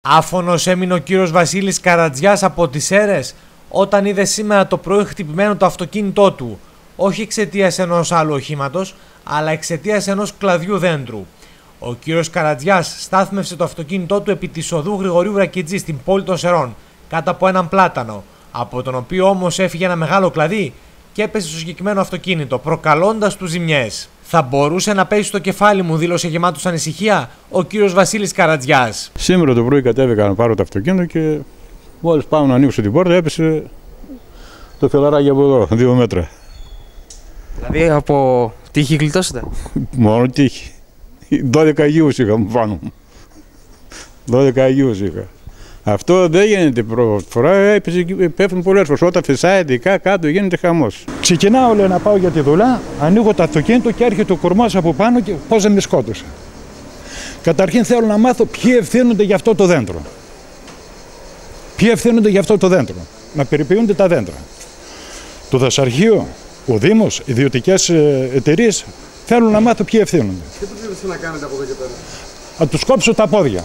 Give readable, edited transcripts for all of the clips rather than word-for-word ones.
Άφωνος έμεινε ο κύριος Βασίλης Καρατζιάς από τις Σέρρες όταν είδε σήμερα το πρωί χτυπημένο το αυτοκίνητό του, όχι εξαιτίας ενός άλλου οχήματος, αλλά εξαιτίας ενός κλαδιού δέντρου. Ο κύριος Καρατζιάς στάθμευσε το αυτοκίνητό του επί της οδού Γρηγορίου Βρακιτζή στην πόλη των Σερών, κάτω από έναν πλάτανο, από τον οποίο όμως έφυγε ένα μεγάλο κλαδί και έπεσε στο συγκεκριμένο αυτοκίνητο, προκαλώντας του ζημιές. Θα μπορούσε να πέσει στο κεφάλι μου, δήλωσε γεμάτος ανησυχία ο κύριος Βασίλης Καρατζιάς. Σήμερα το πρωί κατέβηκα να πάρω το αυτοκίνητο και μόλις πάω να ανοίξω την πόρτα έπεσε το φελαράκι από εδώ, 2 μέτρα. Δηλαδή από τύχη γλιτώσετε? Μόνο τύχη. 12 Αγίους είχα πάνω μου. 12 Αγίους είχα. Αυτό δεν γίνεται πρώτη φορά, πέφτουν πολλές φορές. Όταν φυσάει ειδικά κάτω γίνεται χαμός. Ξεκινάω, λέω, να πάω για τη δουλειά, ανοίγω το αυτοκίνητο και έρχεται ο κορμός από πάνω και πώς δεν με σκότωσε. Καταρχήν θέλω να μάθω ποιοι ευθύνονται για αυτό το δέντρο. Ποιοι ευθύνονται για αυτό το δέντρο. Να περιποιούνται τα δέντρα. Το δασαρχείο, ο Δήμος, ιδιωτικές εταιρείες θέλουν να μάθω ποιοι ευθύνονται. Τι προτείνετε να κάνετε από εδώ και πέρα? Να τους κόψω τα πόδια.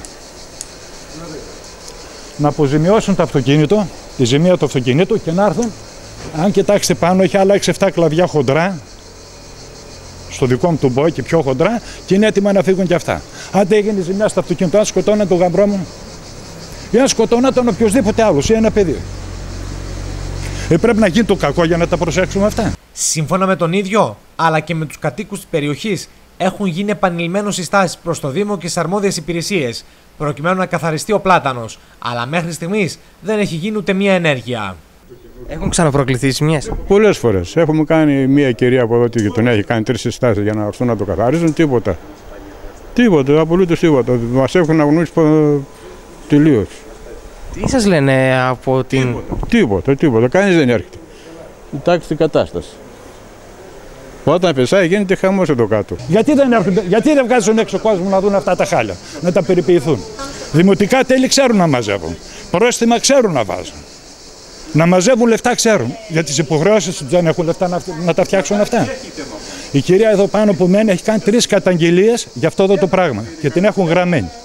Να αποζημιώσουν το αυτοκίνητο, τη ζημία του αυτοκινήτου και να έρθουν. Αν κοιτάξετε πάνω, έχει άλλα 6-7 κλαδιά χοντρά. Στο δικό μου του μπόι και πιο χοντρά, και είναι έτοιμα να φύγουν κι αυτά. Αν δεν έγινε ζημιά στο αυτοκίνητο, αν σκοτώναν τον γαμπρό μου, ή αν σκοτώναν τον οποιοδήποτε άλλο ή ένα παιδί. Πρέπει να γίνει το κακό για να τα προσέξουμε αυτά. Σύμφωνα με τον ίδιο, αλλά και με τους κατοίκους της περιοχής, έχουν γίνει επανειλημμένως συστάσεις προς το Δήμο και τις αρμόδιες υπηρεσίες, προκειμένου να καθαριστεί ο πλάτανος, αλλά μέχρι στιγμής δεν έχει γίνει ούτε μία ενέργεια. Έχουν ξαναπροκληθεί ζημιές? Πολλές φορές. Έχουμε κάνει μια κυρία από εδώ τη γειτονιά, έχει κάνει 3 συστάσεις για να έρθουν να το καθαρίζουν, τίποτα. Τίποτα, απολύτως τίποτα. Μας έχουν αγνοήσει τελείως. Τι σας λένε από την... Τίποτα. Κανείς δεν έρχεται. Κοιτάξτε την κατάσταση. Όταν πεσάει γίνεται χαμός εδώ κάτω. Γιατί δεν έρχονται, γιατί δεν βγάζουν έξω κόσμο να δουν αυτά τα χάλια, να τα περιποιηθούν. Δημοτικά τέλη ξέρουν να μαζεύουν. Πρόστιμα ξέρουν να βάζουν. Να μαζεύουν λεφτά ξέρουν. Για τις υποχρεώσεις τους δεν έχουν λεφτά να τα φτιάξουν αυτά. Η κυρία εδώ πάνω που μένει έχει κάνει 3 καταγγελίες για αυτό εδώ το πράγμα και την έχουν γραμμένη.